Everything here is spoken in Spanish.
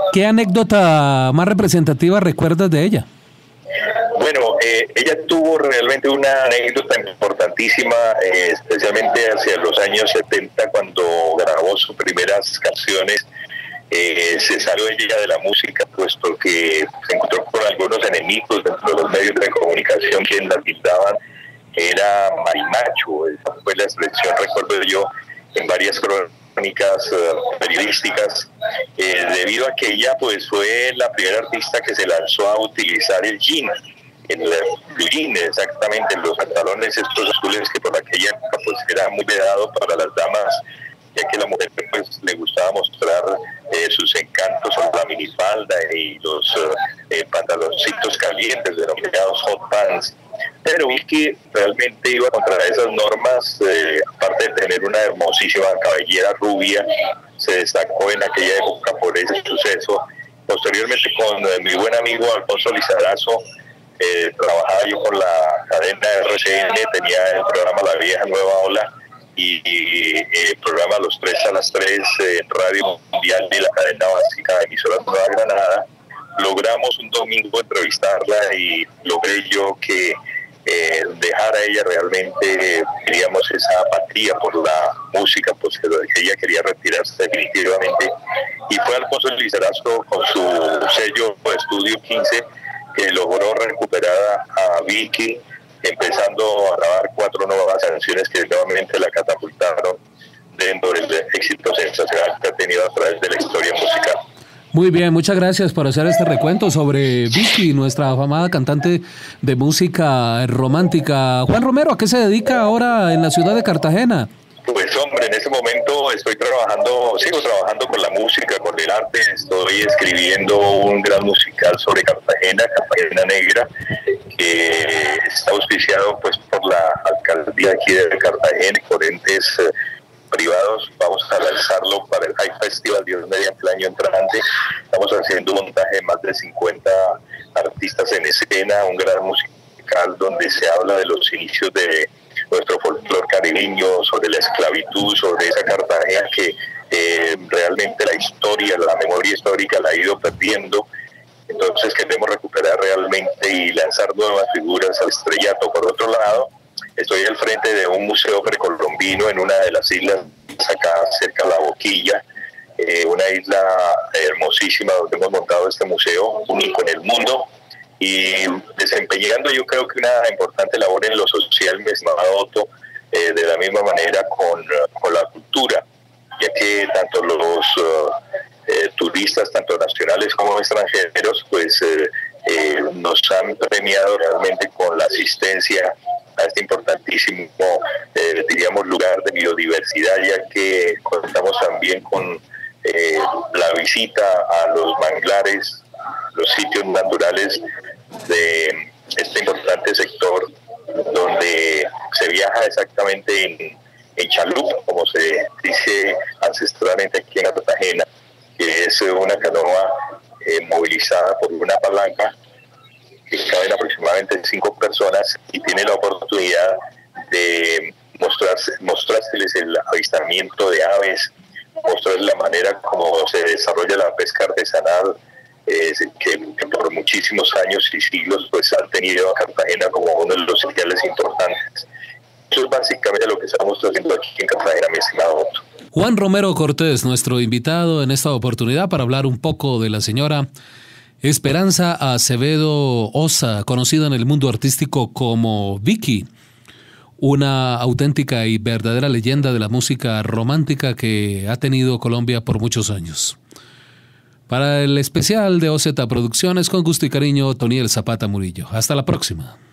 ¿Qué anécdota más representativa recuerdas de ella? Bueno, ella tuvo realmente una anécdota importantísima, especialmente hacia los años 70, cuando grabó sus primeras canciones. Se salió ella de la música, puesto que se encontró con algunos enemigos dentro de los medios de comunicación que la tildaban. Era marimacho, esa fue la expresión, recuerdo yo, en varias crónicas periodísticas, debido a que ella pues fue la primera artista que se lanzó a utilizar el jean, el blue jean, exactamente, los pantalones estos azules que por aquella época pues era muy vedado para las damas, ya que a la mujer pues le gustaba mostrar sus encantos con la minifalda y los pantaloncitos calientes denominados hot pants. Pero Vicky realmente iba contra esas normas, aparte de tener una hermosísima cabellera rubia, se destacó en aquella época por ese suceso. Posteriormente con mi buen amigo Alfonso Lizarazo, trabajaba yo con la cadena RCN, tenía el programa La Vieja Nueva Ola y el programa Los Tres a las Tres en Radio Mundial de la cadena básica de emisoras Nueva Granada. Logramos un domingo entrevistarla y logré yo que dejara ella realmente, diríamos, esa apatía por la música, pues que ella quería retirarse definitivamente. Y fue Alfonso Lizarazo con su sello Estudio 15 que logró recuperar a Vicky, empezando a grabar 4 nuevas canciones que nuevamente la catapultaron dentro del éxito sensacional que ha tenido a través de la historia musical. Muy bien, muchas gracias por hacer este recuento sobre Vicky, nuestra afamada cantante de música romántica. Juan Romero, ¿a qué se dedica ahora en la ciudad de Cartagena? Pues hombre, en este momento sigo trabajando con la música, con el arte, estoy escribiendo un gran musical sobre Cartagena, Cartagena Negra, que está auspiciado pues por la alcaldía aquí de Cartagena y por entes privados. Vamos a lanzarlo para el High Festival, Dios mediante, el año entrante. Estamos haciendo un montaje de más de 50 artistas en escena, un gran musical donde se habla de los inicios de nuestro folclore caribeño, sobre la esclavitud, sobre esa Cartagena que realmente la historia, la memoria histórica la ha ido perdiendo. Entonces queremos recuperar realmente y lanzar nuevas figuras al estrellato. Por otro lado, estoy al frente de un museo precolombino en una de las islas acá cerca de La Boquilla, una isla hermosísima donde hemos montado este museo único en el mundo y desempeñando yo creo que una importante labor en lo social, mi estimado Otto, de la misma manera con la cultura, ya que tanto los turistas, tanto nacionales como extranjeros, pues nos han premiado realmente con la asistencia a este importantísimo, diríamos, lugar de biodiversidad, ya que contamos también con la visita a los manglares, los sitios naturales de este importante sector, donde se viaja exactamente en chalupa, como se dice ancestralmente aquí en Cartagena, que es una canoa movilizada por una palanca que caben aproximadamente 5 personas y tiene la oportunidad de mostrárseles el avistamiento de aves, mostrarles la manera como se desarrolla la pesca artesanal, que por muchísimos años y siglos pues han tenido a Cartagena como uno de los sitiales importantes. Eso es básicamente lo que estamos haciendo aquí en Cartagena, mi estimado Otto. Juan Romero Cortés, nuestro invitado en esta oportunidad para hablar un poco de la señora Esperanza Acevedo Osa, conocida en el mundo artístico como Vicky, una auténtica y verdadera leyenda de la música romántica que ha tenido Colombia por muchos años. Para el especial de OZ Producciones, con gusto y cariño, Toniel Zapata Murillo. Hasta la próxima.